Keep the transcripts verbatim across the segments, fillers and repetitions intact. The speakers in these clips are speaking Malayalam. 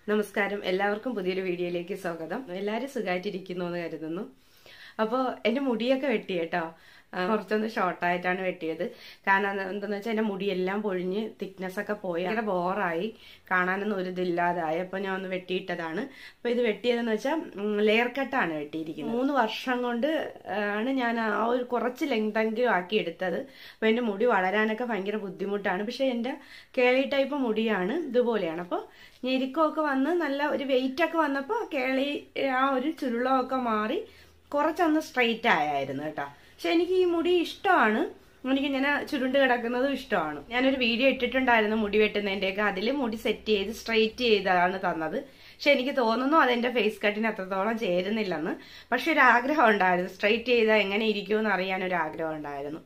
നമസ്കാരം എല്ലാവർക്കും പുതിയൊരു വീഡിയോയിലേക്ക് സ്വാഗതം. എല്ലാവരും സുഖമായിട്ടിരിക്കുന്നു എന്ന് കരുതുന്നു. അപ്പോൾ എൻ്റെ മുടിയൊക്കെ വെട്ടി കേട്ടോ. കുറച്ചൊന്ന് ഷോർട്ടായിട്ടാണ് വെട്ടിയത്. കാരണം എന്താണെന്ന് വെച്ചാൽ എൻ്റെ മുടിയെല്ലാം പൊഴിഞ്ഞ് തിക്നെസ് ഒക്കെ പോയി അങ്ങനെ ബോറായി, കാണാനൊന്നും ഒരു ഇതില്ലാതായി. അപ്പോൾ ഞാൻ ഒന്ന് വെട്ടിയിട്ടതാണ്. അപ്പോൾ ഇത് വെട്ടിയതെന്ന് വെച്ചാൽ ലെയർ കട്ടാണ് വെട്ടിയിരിക്കുന്നത്. മൂന്ന് വർഷം കൊണ്ട് ആണ് ഞാൻ ആ ഒരു കുറച്ച് ലെങ്തെങ്കിലും ആക്കി എടുത്തത്. അപ്പോൾ എൻ്റെ മുടി വളരാനൊക്കെ ഭയങ്കര ബുദ്ധിമുട്ടാണ്. പക്ഷെ എൻ്റെ കേളി ടൈപ്പ് മുടിയാണ്, ഇതുപോലെയാണ്. അപ്പോൾ ഞെരുക്കമൊക്കെ വന്ന് നല്ല ഒരു വെയിറ്റ് ഒക്കെ വന്നപ്പോൾ കേളി ആ ഒരു ചുരുളമൊക്കെ മാറി കുറച്ചൊന്ന് സ്ട്രെയിറ്റ് ആയായിരുന്നു കേട്ടോ. പക്ഷെ എനിക്ക് ഈ മുടി ഇഷ്ടമാണ്, എനിക്ക് ഇങ്ങനെ ചുരുണ്ട് കിടക്കുന്നതും ഇഷ്ടമാണ്. ഞാനൊരു വീഡിയോ ഇട്ടിട്ടുണ്ടായിരുന്നു മുടി വെട്ടുന്നതിൻ്റെയൊക്കെ. അതിൽ മുടി സെറ്റ് ചെയ്ത് സ്ട്രെയിറ്റ് ചെയ്താണ് തന്നത്. പക്ഷെ എനിക്ക് തോന്നുന്നു അതെന്റെ ഫേസ് കട്ടിന് അത്രത്തോളം ചേരുന്നില്ലെന്ന്. പക്ഷെ ഒരു ആഗ്രഹം ഉണ്ടായിരുന്നു, സ്ട്രെയിറ്റ് ചെയ്താൽ എങ്ങനെ ഇരിക്കുമെന്ന് അറിയാൻ ഒരു ആഗ്രഹം ഉണ്ടായിരുന്നു.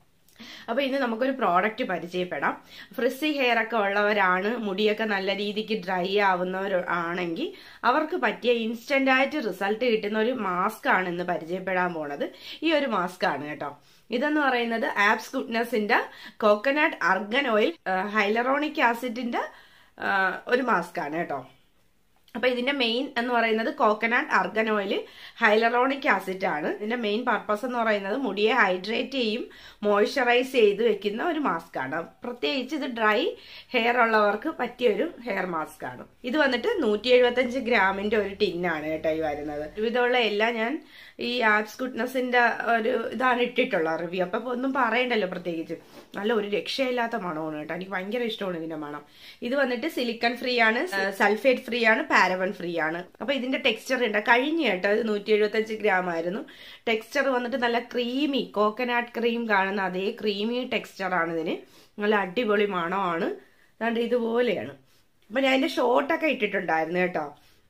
അപ്പൊ ഇന്ന് നമുക്കൊരു പ്രോഡക്റ്റ് പരിചയപ്പെടാം. ഫ്രിസി ഹെയർ ഒക്കെ ഉള്ളവരാണ്, മുടിയൊക്കെ നല്ല രീതിക്ക് ഡ്രൈ ആവുന്നവർ ആണെങ്കിൽ അവർക്ക് പറ്റിയ ഇൻസ്റ്റന്റ് ആയിട്ട് റിസൾട്ട് കിട്ടുന്ന ഒരു മാസ്ക് ആണ് ഇന്ന് പരിചയപ്പെടാൻ പോണത്. ഈ ഒരു മാസ്ക് ആണ് കേട്ടോ. ഇതെന്ന് പറയുന്നത് ആപ്സ് ഗുഡ്നസിന്റെ കോക്കനട്ട് ആർഗൻ ഓയിൽ ഹൈലറോണിക് ആസിഡിന്റെ ഒരു മാസ്ക് ആണ് കേട്ടോ. അപ്പൊ ഇതിന്റെ മെയിൻ എന്ന് പറയുന്നത് coconut argan oil hyaluronic acid ആണ്. ഇതിന്റെ മെയിൻ പർപ്പസ് എന്ന് പറയുന്നത് മുടിയെ ഹൈഡ്രേറ്റ് ചെയ്യും, മോയ്സ്ചറൈസ് ചെയ്ത് വെക്കുന്ന ഒരു മാസ്ക് ആണ്. പ്രത്യേകിച്ച് ഇത് ഡ്രൈ ഹെയർ ഉള്ളവർക്ക് പറ്റിയ ഒരു ഹെയർ മാസ്ക് ആണ്. ഇത് വന്നിട്ട് നൂറ്റി എഴുപത്തി അഞ്ച് ഗ്രാമിന്റെ ഒരു ടിന്നാണ് കേട്ടോ ഈ വരുന്നത്. ഇതുള്ള എല്ലാം ഞാൻ ഈ ആപ്സ് ഗുഡ്നസിന്റെ ഒരു ഇതാണ് ഇട്ടിട്ടുള്ള റിവ്യൂ. അപ്പൊ ഒന്നും പറയണ്ടല്ലോ, പ്രത്യേകിച്ച് നല്ല ഒരു രക്ഷയില്ലാത്ത മണമാണ് കേട്ടോ. എനിക്ക് ഭയങ്കര ഇഷ്ടമാണ് ഇതിന്റെ മണം. ഇത് വന്നിട്ട് സിലിക്കൺ ഫ്രീ ആണ്, സൾഫേറ്റ് ഫ്രീ ആണ്, പാരബൻ ഫ്രീ ആണ്. അപ്പൊ ഇതിന്റെ ടെക്സ്ചർ ഉണ്ട് കഴിഞ്ഞ കേട്ടോ. ഇത് നൂറ്റി എഴുപത്തി അഞ്ച് ഗ്രാം ആയിരുന്നു. ടെക്സ്ചർ വന്നിട്ട് നല്ല ക്രീമി, കോക്കനട്ട് ക്രീം കാണുന്ന അതേ ക്രീമി ടെക്സ്ചർ ആണ് ഇതിന്. നല്ല അടിപൊളി മണമാണ്. അതുകൊണ്ട് ഇതുപോലെയാണ്. അപ്പൊ ഞാൻ ഇതിന്റെ ഷോർട്ടൊക്കെ ഇട്ടിട്ടുണ്ടായിരുന്നു കേട്ടോ.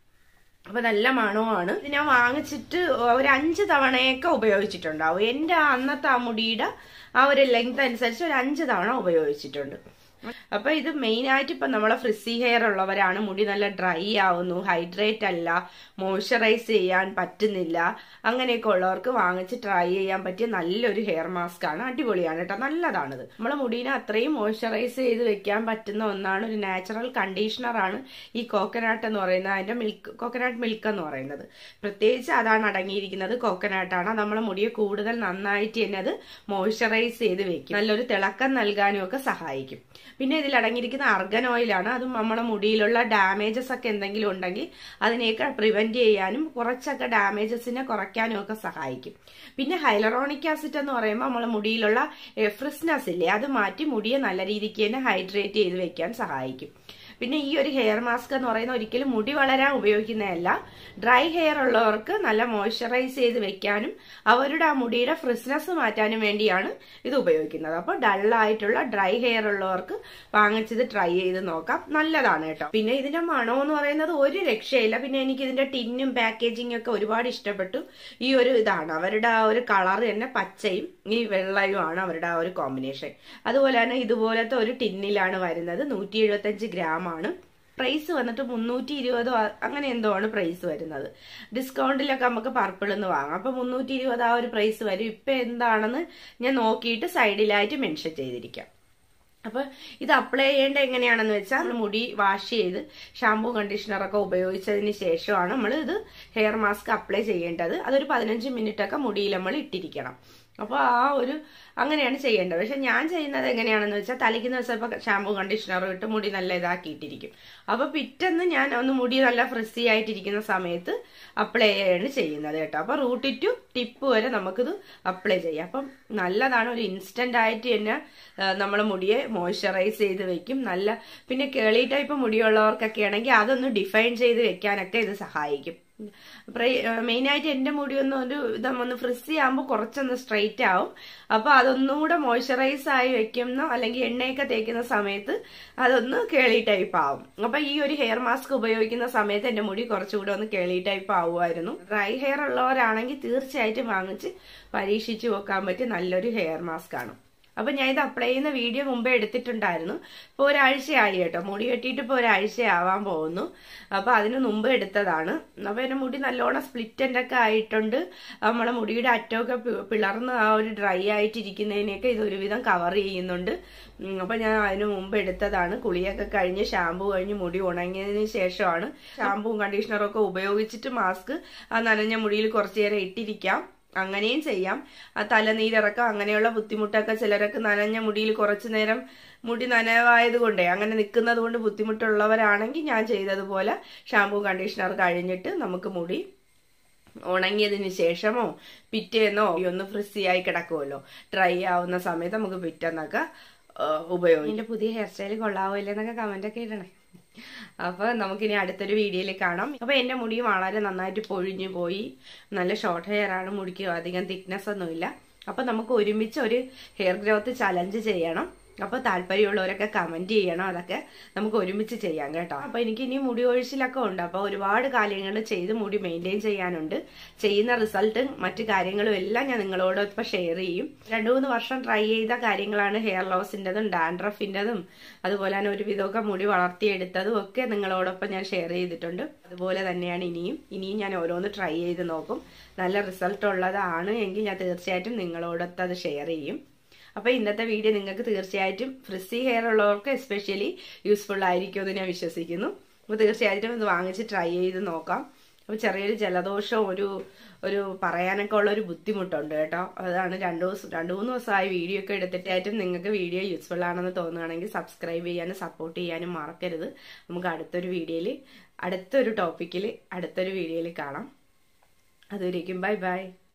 അപ്പൊ നല്ല മണമാണ്. ഇത് ഞാൻ വാങ്ങിച്ചിട്ട് ഒരു അഞ്ച് തവണയൊക്കെ ഉപയോഗിച്ചിട്ടുണ്ടാവും. എന്റെ അന്നത്തെ ആ മുടിയുടെ ആ ഒരു ലെങ്ത് അനുസരിച്ച് ഒരു അഞ്ച് തവണ ഉപയോഗിച്ചിട്ടുണ്ട്. അപ്പൊ ഇത് മെയിൻ ആയിട്ട് ഇപ്പൊ നമ്മളെ ഫ്രിസി ഹെയർ ഉള്ളവരാണ്, മുടി നല്ല ഡ്രൈ ആവുന്നു, ഹൈഡ്രേറ്റ് അല്ല, മോയ്സ്ചറൈസ് ചെയ്യാൻ പറ്റുന്നില്ല, അങ്ങനെയൊക്കെ ഉള്ളവർക്ക് വാങ്ങിച്ച് ട്രൈ ചെയ്യാൻ പറ്റിയ നല്ലൊരു ഹെയർ മാസ്ക് ആണ്. അടിപൊളിയാണ് കേട്ടോ, നല്ലതാണിത്. നമ്മളെ മുടീനെ അത്രയും മോയ്സ്ചറൈസ് ചെയ്ത് വെക്കാൻ പറ്റുന്ന ഒന്നാണ്. ഒരു നാച്ചുറൽ കണ്ടീഷണർ ആണ് ഈ കോക്കനട്ട് എന്ന് പറയുന്നത്, അതിന്റെ മിൽക്ക് കോക്കനട്ട് മിൽക്ക് എന്ന് പറയുന്നത്. പ്രത്യേകിച്ച് അതാണ് അടങ്ങിയിരിക്കുന്നത്, കോക്കനട്ടാണ്. നമ്മളെ മുടിയെ കൂടുതൽ നന്നായിട്ട് തന്നെ അത് മോയ്സ്ചറൈസ് ചെയ്ത് വെക്കും, നല്ലൊരു തിളക്കം നൽകാനും ഒക്കെ സഹായിക്കും. പിന്നെ ഇതിൽ അടങ്ങിയിരിക്കുന്ന ആർഗൻ ഓയിലാണ്. അതും നമ്മുടെ മുടിയിലുള്ള ഡാമേജസ് ഒക്കെ എന്തെങ്കിലും ഉണ്ടെങ്കിൽ അതിനെയൊക്കെ പ്രിവെന്റ് ചെയ്യാനും കുറച്ചൊക്കെ ഡാമേജസിനെ കുറയ്ക്കാനും ഒക്കെ സഹായിക്കും. പിന്നെ ഹൈലറോണിക് ആസിഡ് എന്ന് പറയുമ്പോൾ നമ്മളെ മുടിയിലുള്ള ഫ്രിസ്നെസ് ഇല്ലേ, അത് മാറ്റി മുടിയെ നല്ല രീതിക്ക് തന്നെ ഹൈഡ്രേറ്റ് ചെയ്ത് വെക്കാൻ സഹായിക്കും. പിന്നെ ഈ ഒരു ഹെയർ മാസ്ക് എന്ന് പറയുന്നത് ഒരിക്കലും മുടി വളരാൻ ഉപയോഗിക്കുന്നതല്ല. ഡ്രൈ ഹെയർ ഉള്ളവർക്ക് നല്ല മോയ്സ്ചറൈസ് ചെയ്ത് വെക്കാനും അവരുടെ ആ മുടിയുടെ ഫ്രിസ്നെസ് മാറ്റാനും വേണ്ടിയാണ് ഇത് ഉപയോഗിക്കുന്നത്. അപ്പോൾ ഡള്ളായിട്ടുള്ള ഡ്രൈ ഹെയർ ഉള്ളവർക്ക് വാങ്ങിച്ചത് ട്രൈ ചെയ്ത് നോക്കാം, നല്ലതാണ് കേട്ടോ. പിന്നെ ഇതിന്റെ മണം എന്ന് പറയുന്നത് ഒരു രക്ഷയില്ല. പിന്നെ എനിക്ക് ഇതിന്റെ ടിന്നും പാക്കേജിംഗ് ഒക്കെ ഒരുപാട് ഇഷ്ടപ്പെട്ടു. ഈ ഒരു ഇതാണ് അവരുടെ ആ ഒരു കളർ തന്നെ, പച്ചയും ഈ വെള്ളയും ആണ് അവരുടെ ആ ഒരു കോമ്പിനേഷൻ. അതുപോലെ തന്നെ ഇതുപോലത്തെ ഒരു ടിന്നിലാണ് വരുന്നത്. നൂറ്റി എഴുപത്തി അഞ്ച് ഗ്രാം ആണ്. പ്രൈസ് വന്നിട്ട് മുന്നൂറ്റി ഇരുപതോ അങ്ങനെ എന്തോ ആണ് പ്രൈസ് വരുന്നത്. ഡിസ്കൗണ്ടിലൊക്കെ നമുക്ക് പർപ്പിൾ എന്ന് വാങ്ങാം. അപ്പൊ മുന്നൂറ്റി ഇരുപത് ആ ഒരു പ്രൈസ് വരും. ഇപ്പൊ എന്താണെന്ന് ഞാൻ നോക്കിയിട്ട് സൈഡിലായിട്ട് മെൻഷൻ ചെയ്തിരിക്കാം. അപ്പൊ ഇത് അപ്ലൈ ചെയ്യേണ്ട എങ്ങനെയാണെന്ന് വെച്ചാൽ നമ്മൾ മുടി വാഷ് ചെയ്ത് ഷാമ്പൂ കണ്ടീഷണറൊക്കെ ഉപയോഗിച്ചതിന് ശേഷമാണ് നമ്മൾ ഇത് ഹെയർ മാസ്ക് അപ്ലൈ ചെയ്യേണ്ടത്. അതൊരു പതിനഞ്ച് മിനിറ്റ് ഒക്കെ മുടിയിൽ നമ്മൾ ഇട്ടിരിക്കണം. അപ്പൊ ആ ഒരു അങ്ങനെയാണ് ചെയ്യേണ്ടത്. പക്ഷെ ഞാൻ ചെയ്യുന്നത് എങ്ങനെയാണെന്ന് വെച്ചാൽ തലയ്ക്കുന്ന ദിവസം ഷാമ്പൂ കണ്ടീഷണറും ഇട്ട് മുടി നല്ല ഇതാക്കിയിട്ടിരിക്കും. അപ്പൊ പിറ്റേന്ന് ഞാൻ ഒന്ന് മുടി നല്ല ഫ്രിസി ആയിട്ടിരിക്കുന്ന സമയത്ത് അപ്ലൈ ചെയ്യാണ് ചെയ്യുന്നത് കേട്ടോ. അപ്പൊ റൂട്ട് ടു ടിപ്പ് വരെ നമുക്കിത് അപ്ലൈ ചെയ്യാം. അപ്പം നല്ലതാണ്, ഒരു ഇൻസ്റ്റന്റ് ആയിട്ട് തന്നെ നമ്മളെ മുടിയെ മോയ്സ്ചറൈസ് ചെയ്ത് വെക്കും. നല്ല പിന്നെ കേളി ടൈപ്പ് മുടിയുള്ളവർക്കൊക്കെ ആണെങ്കിൽ അതൊന്ന് ഡിഫൈൻ ചെയ്ത് വെക്കാനൊക്കെ ഇത് സഹായിക്കും. മെയിനായിട്ട് എന്റെ മുടി ഒന്ന് ഒരു ഇതൊന്ന് ഫ്രിസി ആകുമ്പോൾ കുറച്ചൊന്ന് സ്ട്രെയിറ്റ് ആവും. അപ്പൊ അതൊന്നും കൂടെ മോയ്സ്ചറൈസ് ആയി വെക്കുന്ന അല്ലെങ്കിൽ എണ്ണയൊക്കെ തേക്കുന്ന സമയത്ത് അതൊന്ന് കേളി ടൈപ്പ് ആവും. അപ്പൊ ഈ ഒരു ഹെയർ മാസ്ക് ഉപയോഗിക്കുന്ന സമയത്ത് എന്റെ മുടി കുറച്ചുകൂടെ ഒന്ന് കേളി ടൈപ്പ് ആവുമായിരുന്നു. ഡ്രൈ ഹെയർ ഉള്ളവരാണെങ്കിൽ തീർച്ചയായിട്ടും വാങ്ങിച്ച് പരീക്ഷിച്ചു നോക്കാൻ പറ്റിയ നല്ലൊരു ഹെയർ മാസ്ക് ആണ്. അപ്പൊ ഞാൻ ഇത് അപ്ലൈ ചെയ്യുന്ന വീഡിയോ മുമ്പേ എടുത്തിട്ടുണ്ടായിരുന്നു. ഇപ്പൊ ഒരാഴ്ചയായി കേട്ടോ, മുടി വെട്ടിയിട്ട് ഇപ്പൊ ഒരാഴ്ചയാവാൻ പോകുന്നു. അപ്പൊ അതിന് മുമ്പ് എടുത്തതാണ്. അപ്പൊ എന്റെ മുടി നല്ലോണം സ്പ്ലിറ്റ് എൻഡ് ഒക്കെ ആയിട്ടുണ്ട്. നമ്മളെ മുടിയുടെ അറ്റമൊക്കെ പിളർന്ന് ആ ഒരു ഡ്രൈ ആയിട്ടിരിക്കുന്നതിനെയൊക്കെ ഇത് ഒരുവിധം കവർ ചെയ്യുന്നുണ്ട്. അപ്പൊ ഞാൻ അതിന് മുമ്പ് എടുത്തതാണ്. കുളിയൊക്കെ കഴിഞ്ഞ് ഷാമ്പു കഴിഞ്ഞ് മുടി ഉണങ്ങിയതിന് ശേഷമാണ് ഷാമ്പുവും കണ്ടീഷണറും ഒക്കെ ഉപയോഗിച്ചിട്ട് മാസ്ക് ആ നനഞ്ഞ മുടിയിൽ കുറച്ചു നേരം ഇട്ടിരിക്കാം. അങ്ങനെയും ചെയ്യാം. ആ തലനീരിറക്കം അങ്ങനെയുള്ള ബുദ്ധിമുട്ടൊക്കെ ചിലരൊക്കെ നനഞ്ഞ മുടിയിൽ കുറച്ചു നേരം മുടി നനവായത് കൊണ്ടേ അങ്ങനെ നിൽക്കുന്നത് കൊണ്ട് ബുദ്ധിമുട്ടുള്ളവരാണെങ്കിൽ ഞാൻ ചെയ്തതുപോലെ ഷാമ്പൂ കണ്ടീഷണർ കഴിഞ്ഞിട്ട് നമുക്ക് മുടി ഉണങ്ങിയതിന് ശേഷമോ പിറ്റേന്നോ ഒന്ന് ഫ്രിസി ആയി കിടക്കുമല്ലോ, ഡ്രൈ ആവുന്ന സമയത്ത് നമുക്ക് പിറ്റേന്നൊക്കെ ഉപയോഗിക്കും. എന്റെ പുതിയ ഹെയർ സ്റ്റൈൽ കൊള്ളാവോ ഇല്ലെന്നൊക്കെ കമന്റ് ഒക്കെ ഇടണേ. അപ്പൊ നമുക്കിനി അടുത്തൊരു വീഡിയോയിൽ കാണാം. അപ്പൊ എന്റെ മുടി വളരെ നന്നായിട്ട് പൊഴിഞ്ഞു പോയി. നല്ല ഷോർട്ട് ഹെയർ ആണ്, മുടിക്ക് അധികം തിക്നെസ് ഒന്നുമില്ല. അപ്പൊ നമുക്ക് ഒരുമിച്ച് ഒരു ഹെയർ ഗ്രോത്ത് ചലഞ്ച് ചെയ്യണം. അപ്പൊ താല്പര്യമുള്ളവരൊക്കെ കമന്റ് ചെയ്യണം. അതൊക്കെ നമുക്ക് ഒരുമിച്ച് ചെയ്യാം കേട്ടോ. അപ്പൊ എനിക്ക് ഇനി മുടി ഒഴിച്ചിലൊക്കെ ഉണ്ട്. അപ്പൊ ഒരുപാട് കാര്യങ്ങൾ ചെയ്ത് മുടി മെയിൻറ്റെയിൻ ചെയ്യാനുണ്ട്. ചെയ്യുന്ന റിസൾട്ടും മറ്റു കാര്യങ്ങളും എല്ലാം ഞാൻ നിങ്ങളോട് ഇപ്പൊ ഷെയർ ചെയ്യും. രണ്ടു മൂന്ന് വർഷം ട്രൈ ചെയ്ത കാര്യങ്ങളാണ് ഹെയർ ലോസിന്റെതും ഡാൻഡ്രഫിന്റെതും അതുപോലെ തന്നെ ഒരുവിധമൊക്കെ മുടി വളർത്തിയെടുത്തതും ഒക്കെ നിങ്ങളോടൊപ്പം ഞാൻ ഷെയർ ചെയ്തിട്ടുണ്ട്. അതുപോലെ തന്നെയാണ് ഇനിയും ഇനിയും ഞാൻ ഓരോന്ന് ട്രൈ ചെയ്ത് നോക്കും. നല്ല റിസൾട്ട് ഉള്ളതാണ് എങ്കിൽ ഞാൻ തീർച്ചയായിട്ടും നിങ്ങളോടൊത്ത് അത് ഷെയർ ചെയ്യും. അപ്പൊ ഇന്നത്തെ വീഡിയോ നിങ്ങൾക്ക് തീർച്ചയായിട്ടും ഫ്രിസി ഹെയർ ഉള്ളവർക്ക് എസ്പെഷ്യലി യൂസ്ഫുൾ ആയിരിക്കും എന്ന് ഞാൻ വിശ്വസിക്കുന്നു. അപ്പൊ തീർച്ചയായിട്ടും ഇത് വാങ്ങിച്ച് ട്രൈ ചെയ്ത് നോക്കാം. അപ്പൊ ചെറിയൊരു ജലദോഷവും ഒരു ഒരു പറയാനൊക്കെ ഉള്ള ഒരു ബുദ്ധിമുട്ടുണ്ട് കേട്ടോ. അതാണ് രണ്ടു ദിവസം രണ്ടു മൂന്ന് ദിവസമായി വീഡിയോ ഒക്കെ എടുത്തിട്ടായിട്ടും നിങ്ങൾക്ക് വീഡിയോ യൂസ്ഫുൾ ആണെന്ന് തോന്നുകയാണെങ്കിൽ സബ്സ്ക്രൈബ് ചെയ്യാനും സപ്പോർട്ട് ചെയ്യാനും മറക്കരുത്. നമുക്ക് അടുത്തൊരു വീഡിയോയിൽ അടുത്തൊരു ടോപ്പിക്കിൽ അടുത്തൊരു വീഡിയോയിൽ കാണാം. അതുവരേക്കും ബൈ ബൈ.